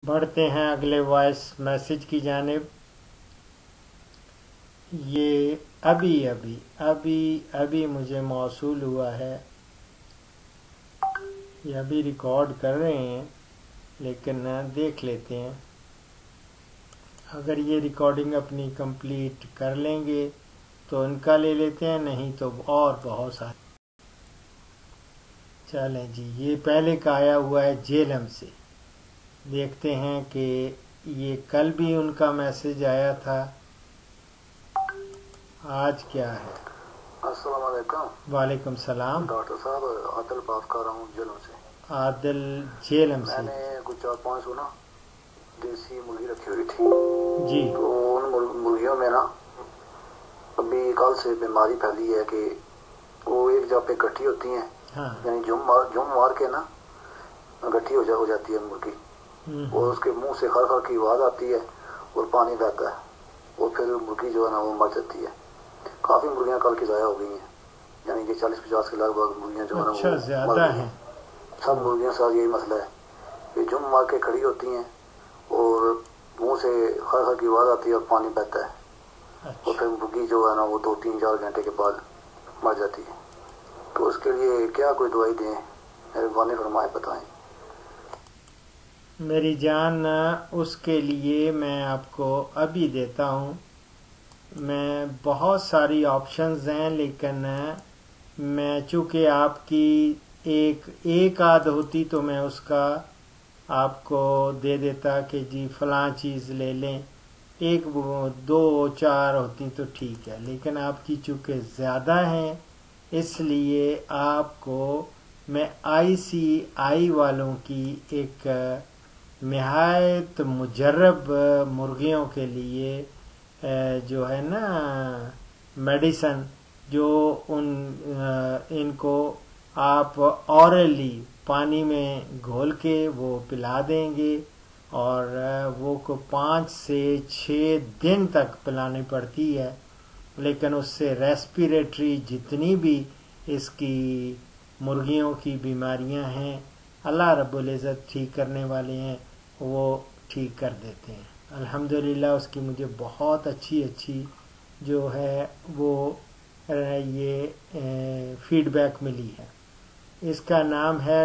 بڑھتے ہیں اگلے وائس میسج کی جانب۔ یہ ابھی مجھے موصول ہوا ہے، یہ ابھی ریکارڈ کر رہے ہیں، لیکن دیکھ لیتے ہیں۔ اگر یہ ریکارڈنگ اپنی کمپلیٹ کر لیں گے تو ان کا لے لیتے ہیں، نہیں تو اور بہت سارے۔ چلیں جی، یہ پہلے کا آیا ہوا ہے جیلم سے، دیکھتے ہیں کہ یہ کل بھی ان کا میسج آیا تھا، آج کیا ہے۔ السلام علیکم۔ وعلیکم السلام۔ ڈاکٹر صاحب عادل بات کر رہا ہوں جیلم سے۔ عادل جیلم سے۔ میں نے کچھ 4-5 دیسی مرغی رکھی ہوئی تھی جی۔ تو ان مرغیوں میں نا ابھی کل سے بیماری پھیلی ہے کہ وہ ایک جگہ پہ اکٹھی ہوتی ہیں، ہاں، یعنی جم مار کے نا اکٹھی ہو جاتی ہے مرغی، اور اس کے منہ سے خر خر کی آواز آتی ہے اور پانی بہتا ہے، اور پھر مرغی جو ہے نا وہ مر جاتی ہے۔ کافی مرغیاں کل کی ضائع ہو گئی ہیں، یعنی کہ 40-50 کے لگ بھگ مرغیاں جو ہے نا اچھا، وہ زیادہ مر گئی ہیں۔ ہیں۔ سب مرغیاں ساتھ یہی مسئلہ ہے کہ جم مار کے کھڑی ہوتی ہیں اور منہ سے خر خر کی آواز آتی ہے اور پانی بہتا ہے، اور پھر مرغی جو ہے نا وہ 2-3-4 گھنٹے کے بعد مر جاتی ہے۔ تو اس کے لیے کیا کوئی دوائی دیں؟ مہربانی فرمائے بتائیں۔ میری جان، اس کے لیے میں آپ کو ابھی دیتا ہوں، میں بہت ساری آپشنز ہیں، لیکن میں چونکہ آپ کی ایک آدھ ہوتی تو میں اس کا آپ کو دے دیتا کہ جی فلاں چیز لے لیں، 1-2-4 ہوتی تو ٹھیک ہے، لیکن آپ کی چونکہ زیادہ ہیں اس لیے آپ کو میں ICI والوں کی ایک نہایت مجرب مرغیوں کے لیے جو ہے نا میڈیسن، جو ان کو آپ اورلی پانی میں گھول کے وہ پلا دیں گے، اور وہ کو 5 سے 6 دن تک پلانی پڑتی ہے، لیکن اس سے ریسپیریٹری جتنی بھی اس کی مرغیوں کی بیماریاں ہیں اللہ رب العزت ٹھیک کرنے والے ہیں، وہ ٹھیک کر دیتے ہیں الحمدللہ۔ اس کی مجھے بہت اچھی جو ہے وہ یہ فیڈ بیک ملی ہے۔ اس کا نام ہے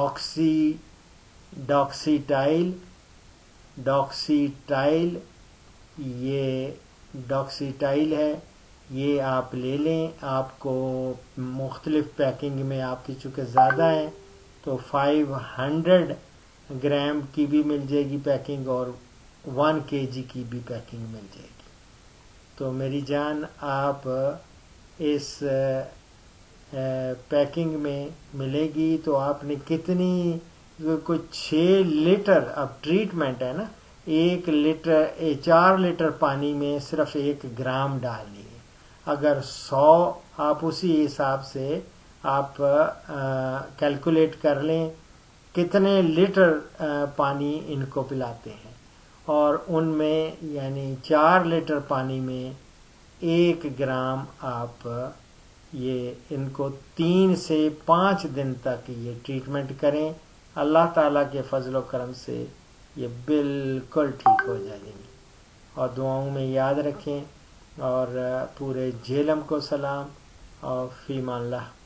ڈاکسیٹائل، یہ ڈاکسیٹائل ہے، یہ آپ لے لیں۔ آپ کو مختلف پیکنگ میں آپ کی چونکہ زیادہ ہیں تو 500 گرام کی بھی مل جائے گی پیکنگ، اور 1 kg کی بھی پیکنگ مل جائے گی۔ تو میری جان، آپ اس پیکنگ میں ملے گی تو آپ نے کتنی، کچھ 6 لیٹر، اب ٹریٹمنٹ ہے نا، 4 لیٹر پانی میں صرف 1 گرام ڈالنی ہے۔ اگر 100 آپ اسی حساب سے آپ کیلکولیٹ کر لیں کتنے لیٹر پانی ان کو پلاتے ہیں، اور ان میں یعنی 4 لیٹر پانی میں 1 گرام آپ یہ ان کو 3 سے 5 دن تک یہ ٹریٹمنٹ کریں، اللہ تعالیٰ کے فضل و کرم سے یہ بالکل ٹھیک ہو جائیں گی۔ اور دعاؤں میں یاد رکھیں، اور پورے جیلم کو سلام، اور فی امان اللہ۔